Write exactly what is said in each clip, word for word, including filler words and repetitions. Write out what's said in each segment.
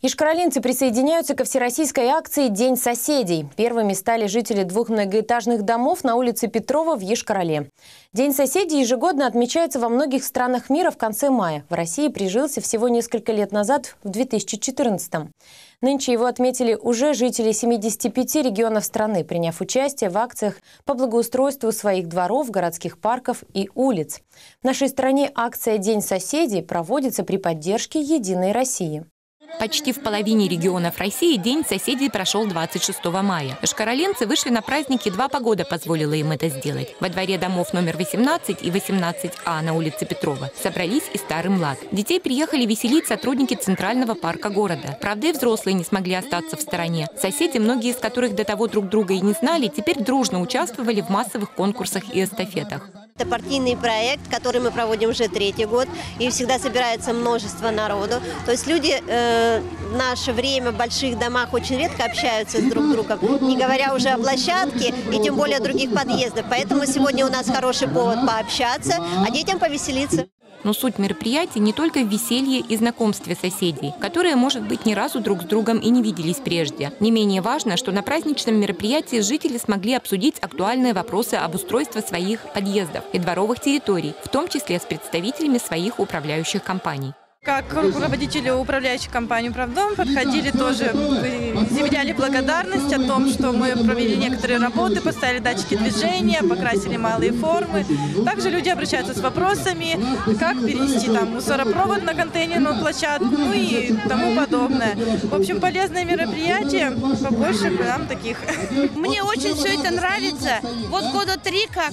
Йошкар-Олинцы присоединяются ко всероссийской акции «День соседей». Первыми стали жители двух многоэтажных домов на улице Петрова в Йошкар-Оле. День соседей ежегодно отмечается во многих странах мира в конце мая. В России прижился всего несколько лет назад, в две тысячи четырнадцатом. Нынче его отметили уже жители семидесяти пяти регионов страны, приняв участие в акциях по благоустройству своих дворов, городских парков и улиц. В нашей стране акция «День соседей» проводится при поддержке «Единой России». Почти в половине регионов России День соседей прошел двадцать шестого мая. Йошкар-Олинцы вышли на праздник, едва погода позволила им это сделать. Во дворе домов номер восемнадцать и восемнадцать А на улице Петрова собрались и старый млад. Детей приехали веселить сотрудники Центрального парка города. Правда, и взрослые не смогли остаться в стороне. Соседи, многие из которых до того друг друга и не знали, теперь дружно участвовали в массовых конкурсах и эстафетах. Это партийный проект, который мы проводим уже третий год, и всегда собирается множество народу. То есть люди э, в наше время в больших домах очень редко общаются с друг другом, не говоря уже о площадке и тем более о других подъездах. Поэтому сегодня у нас хороший повод пообщаться, а детям повеселиться. Но суть мероприятия не только в веселье и знакомстве соседей, которые, может быть, ни разу друг с другом и не виделись прежде. Не менее важно, что на праздничном мероприятии жители смогли обсудить актуальные вопросы обустройства своих подъездов и дворовых территорий, в том числе с представителями своих управляющих компаний. Как руководители управляющей компании «Управдом» подходили тоже, заявляли благодарность о том, что мы провели некоторые работы, поставили датчики движения, покрасили малые формы. Также люди обращаются с вопросами, как перенести там мусоропровод на контейнерную площадку, ну и тому подобное. В общем, полезное мероприятие, побольше нам таких. Мне очень все это нравится. Вот года три как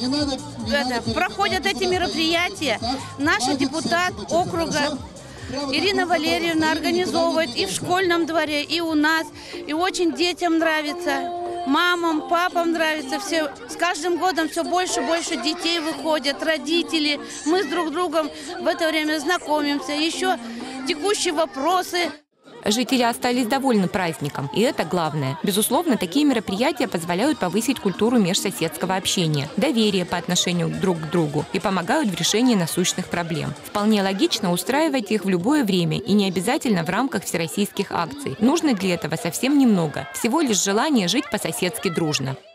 это, проходят эти мероприятия. Наш депутат округа Ирина Валерьевна организовывает и в школьном дворе, и у нас. И очень детям нравится, мамам, папам нравится. Все, с каждым годом все больше и больше детей выходят, родители. Мы с друг другом в это время знакомимся. Еще текущие вопросы. Жители остались довольны праздником, и это главное. Безусловно, такие мероприятия позволяют повысить культуру межсоседского общения, доверие по отношению друг к другу и помогают в решении насущных проблем. Вполне логично устраивать их в любое время и не обязательно в рамках всероссийских акций. Нужно для этого совсем немного, всего лишь желание жить по-соседски дружно.